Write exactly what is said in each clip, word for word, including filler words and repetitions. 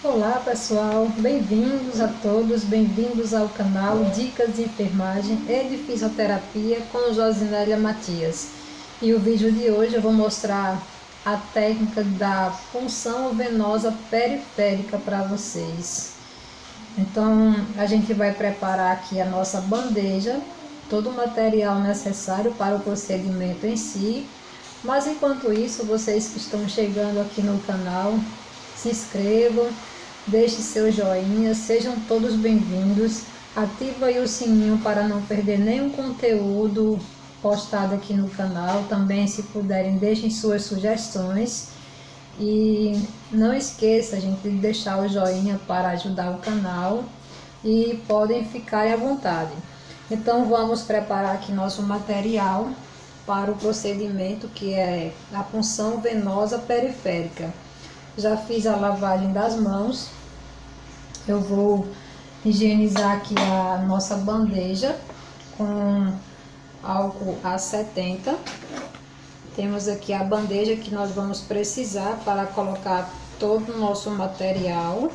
Olá pessoal, bem-vindos a todos, bem-vindos ao canal Dicas de Enfermagem e de Fisioterapia com Josinélia Matias. E o vídeo de hoje eu vou mostrar a técnica da punção venosa periférica para vocês. Então a gente vai preparar aqui a nossa bandeja, todo o material necessário para o procedimento em si. Mas enquanto isso, vocês que estão chegando aqui no canal, se inscrevam, deixe seu joinha, sejam todos bem-vindos. Ativa aí o sininho para não perder nenhum conteúdo postado aqui no canal. Também, se puderem, deixem suas sugestões. E não esqueça, gente, de deixar o joinha para ajudar o canal. E podem ficar à vontade. Então vamos preparar aqui nosso material para o procedimento, que é a punção venosa periférica. Já fiz a lavagem das mãos. Eu vou higienizar aqui a nossa bandeja com álcool A setenta. Temos aqui a bandeja que nós vamos precisar para colocar todo o nosso material.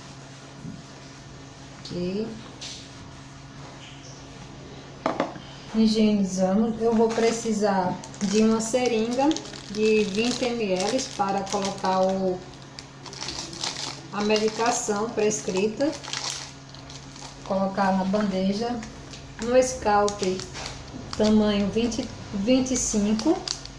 Aqui. Higienizamos. Eu vou precisar de uma seringa de vinte mililitros para colocar o, a medicação prescrita, colocar na bandeja, um scalp tamanho vinte, vinte e cinco,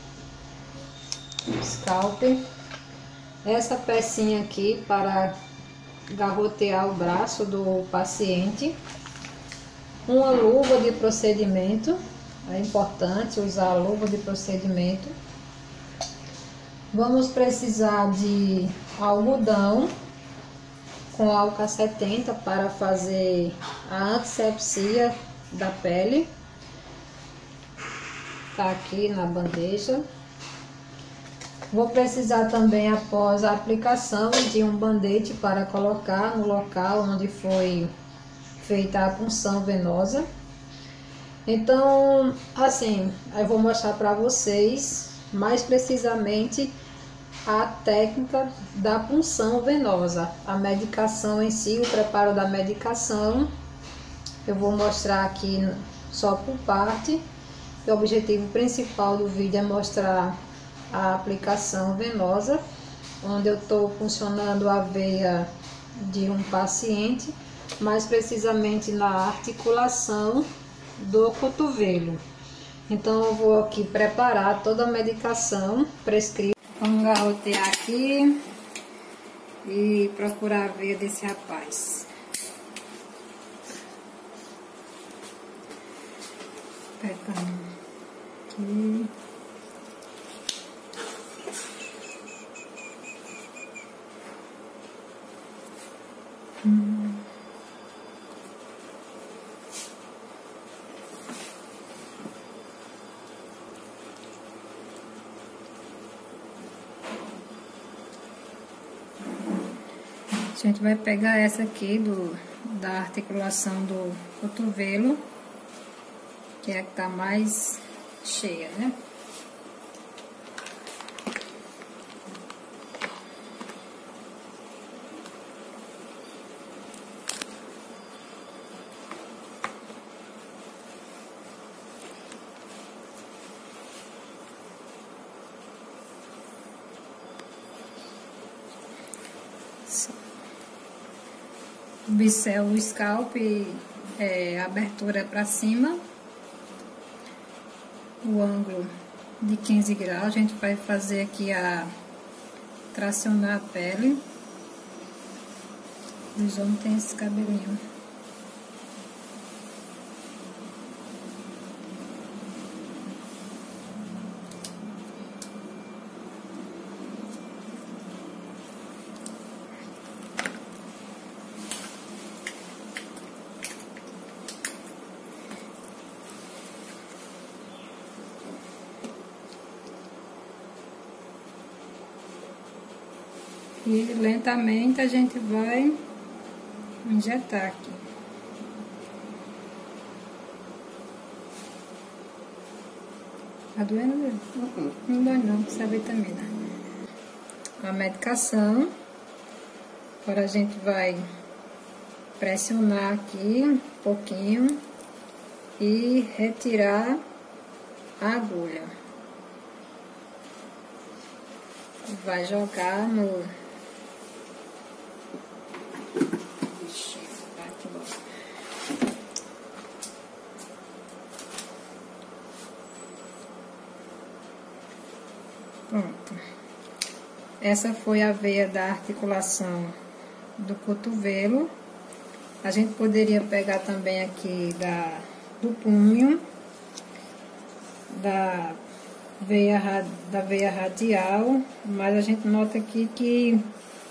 scalp, essa pecinha aqui para garrotear o braço do paciente, uma luva de procedimento, é importante usar a luva de procedimento. Vamos precisar de algodão com álcool setenta para fazer a antisepsia da pele. Tá aqui na bandeja. Vou precisar também, após a aplicação, de um band-aid para colocar no local onde foi feita a punção venosa. Então, assim, eu vou mostrar para vocês mais precisamente a técnica da punção venosa, a medicação em si, o preparo da medicação. Eu vou mostrar aqui só por parte. O objetivo principal do vídeo é mostrar a aplicação venosa, onde eu estou funcionando a veia de um paciente, mais precisamente na articulação do cotovelo. Então eu vou aqui preparar toda a medicação prescrita. Vamos garrotear aqui e procurar a veia desse rapaz. Apertando aqui. Hum. A gente vai pegar essa aqui do, da articulação do cotovelo, que é a que tá mais cheia, né? Observe o scalp, é, a abertura é para cima, o ângulo de quinze graus. A gente vai fazer aqui a tracionar a pele. Os homens têm esse cabelinho. E lentamente a gente vai injetar aqui. Tá doendo? Uhum. Não dói não, essa vitamina. A medicação. Agora a gente vai pressionar aqui um pouquinho e retirar a agulha. Vai jogar no... Ixi, vai aqui logo. Pronto. Essa foi a veia da articulação do cotovelo. A gente poderia pegar também aqui da, do punho, da veia, da veia radial, mas a gente nota aqui que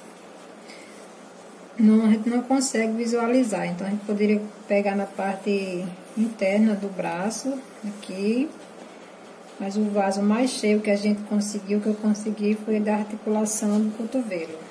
não, a gente não consegue visualizar. Então a gente poderia pegar na parte interna do braço, aqui. Mas o vaso mais cheio que a gente conseguiu, que eu consegui, foi da articulação do cotovelo.